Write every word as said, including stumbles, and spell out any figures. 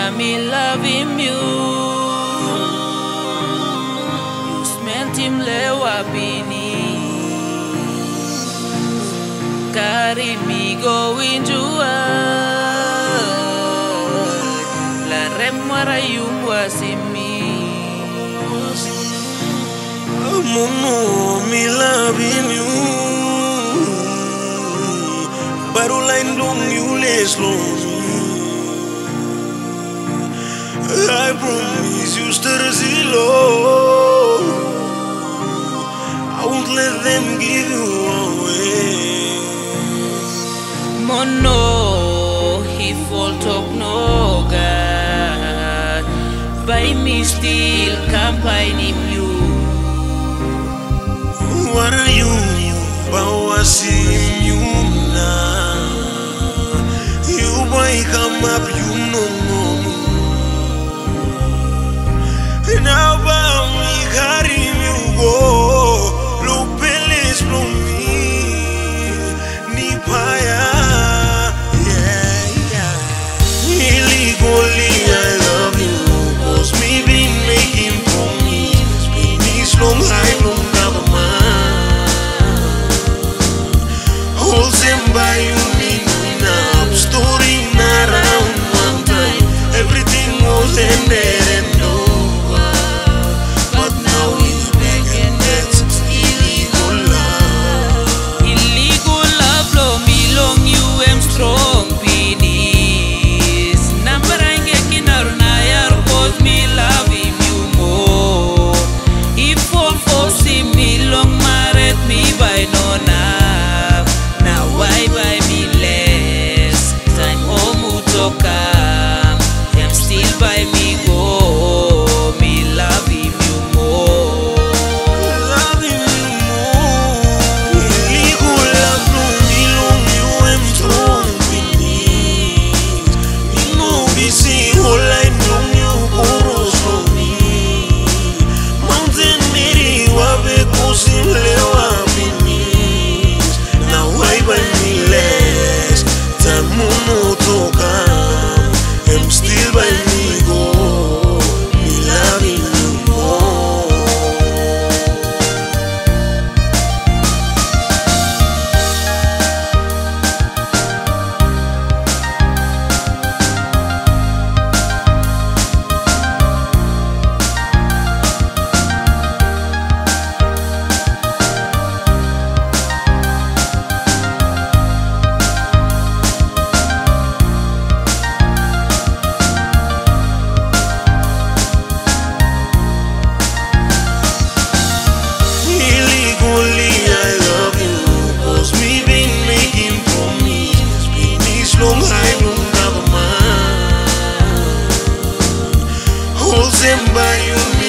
me love him you. You smelt him lewa bini. Carry me going to la remwara yumwasimi. Mono me loving you. Barulain long you less long. I promise you Sterzilo. I won't let them give you away. Mono, he fall talk no God. By me still campaigning you. What are you? Bawasim you now. You boy come up, you know. Now by me carry you go. Look pelis from me. Nipaya. Yeah, yeah. Illegally I love you. Cause me been making promise. Been this long I don't have a man. Wholesome by you mean enough. Story around one time. Everything was ended and over. But now it's back and that's illegal love. Illegal love flow me long you am strong penis. Nambarange kinaruna yar cause me love him you more. If all force me long maret me by no now. Now why by me less? Time home utoka. Them still by me go. Me love him you more. Love you more. Illegal love flow me long you am strong beneath. Me know we see all I know you boros from me. Mountain Mary wabe kusim lewa beneath. Now why by me less? Time uno toka. I'm still by me go. Me loving you more. Illegally I love you. Cause me been making promise. Been this long I don't have a man. Wholesome by you